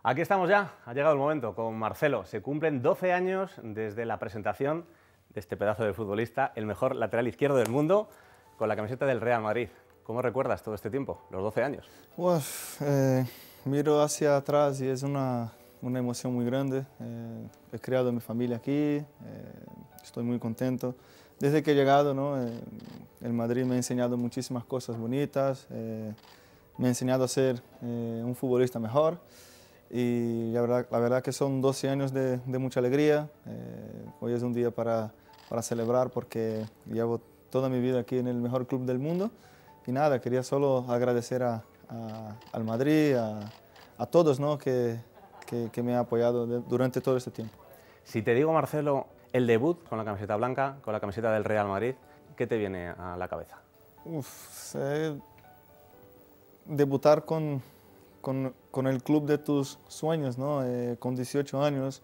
Aquí estamos ya, ha llegado el momento con Marcelo. Se cumplen 12 años desde la presentación de este pedazo de futbolista, el mejor lateral izquierdo del mundo, con la camiseta del Real Madrid. ¿Cómo recuerdas todo este tiempo, los 12 años? Miro hacia atrás y es una emoción muy grande. He creado mi familia aquí, estoy muy contento. Desde que he llegado, ¿no? El Madrid me ha enseñado muchísimas cosas bonitas, me ha enseñado a ser un futbolista mejor. Y la verdad que son 12 años de mucha alegría. Hoy es un día para celebrar porque llevo toda mi vida aquí en el mejor club del mundo. Y nada, quería solo agradecer al Madrid, a todos, ¿no? que me han apoyado durante todo este tiempo. Si te digo, Marcelo, el debut con la camiseta blanca, con la camiseta del Real Madrid, ¿qué te viene a la cabeza? Debutar con el club de tus sueños, ¿no? Con 18 años,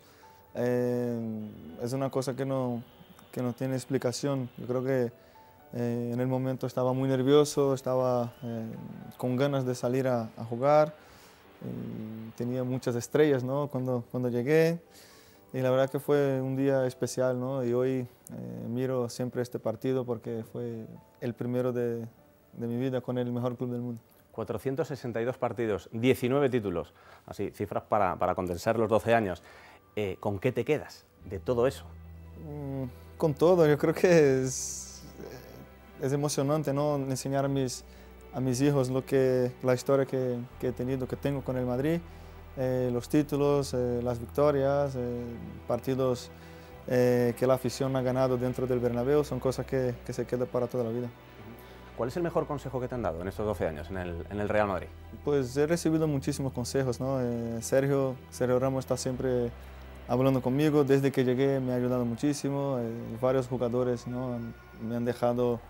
es una cosa que no tiene explicación. Yo creo que en el momento estaba muy nervioso, estaba con ganas de salir a jugar, tenía muchas estrellas, ¿no? cuando llegué, y la verdad que fue un día especial, ¿no? Y hoy miro siempre este partido porque fue el primero de mi vida con el mejor club del mundo. 462 partidos, 19 títulos, así, cifras para condensar los 12 años. ¿Con qué te quedas de todo eso? Con todo, yo creo que es emocionante, ¿no? Enseñar a mis hijos la historia que he tenido, que tengo con el Madrid, los títulos, las victorias, partidos que la afición ha ganado dentro del Bernabéu, son cosas que se quedan para toda la vida. ¿Cuál es el mejor consejo que te han dado en estos 12 años en el Real Madrid? Pues he recibido muchísimos consejos, ¿no? Sergio Ramos está siempre hablando conmigo, desde que llegué me ha ayudado muchísimo, varios jugadores, ¿no? Me han dejado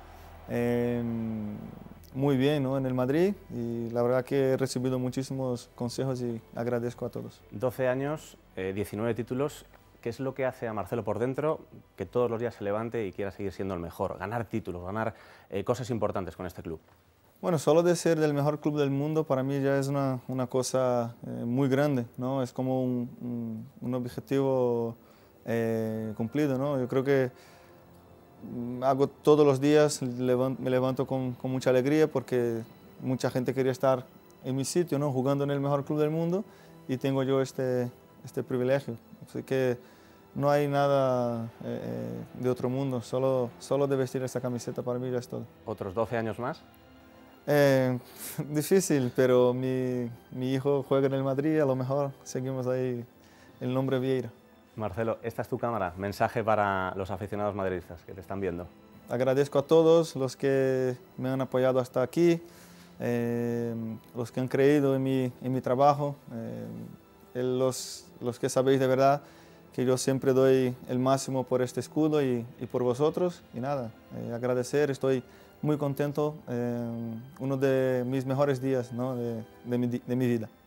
muy bien, ¿no? En el Madrid, y la verdad que he recibido muchísimos consejos y agradezco a todos. 12 años, 19 títulos. ¿Qué es lo que hace a Marcelo por dentro que todos los días se levante y quiera seguir siendo el mejor? Ganar títulos, ganar cosas importantes con este club. Bueno, solo de ser del mejor club del mundo para mí ya es una cosa muy grande, ¿no? Es como un objetivo cumplido, ¿no? Yo creo que hago todos los días, me levanto con mucha alegría porque mucha gente quería estar en mi sitio, ¿no? Jugando en el mejor club del mundo, y tengo yo este privilegio. Así que no hay nada de otro mundo, solo de vestir esta camiseta para mí ya es todo. ¿Otros 12 años más? Difícil, pero mi hijo juega en el Madrid, a lo mejor seguimos ahí el nombre Vieira. Marcelo, esta es tu cámara, mensaje para los aficionados madridistas que te están viendo. Agradezco a todos los que me han apoyado hasta aquí, los que han creído en mi trabajo, los que sabéis de verdad que yo siempre doy el máximo por este escudo y por vosotros. Y nada, agradecer, estoy muy contento, uno de mis mejores días, ¿no? de mi vida.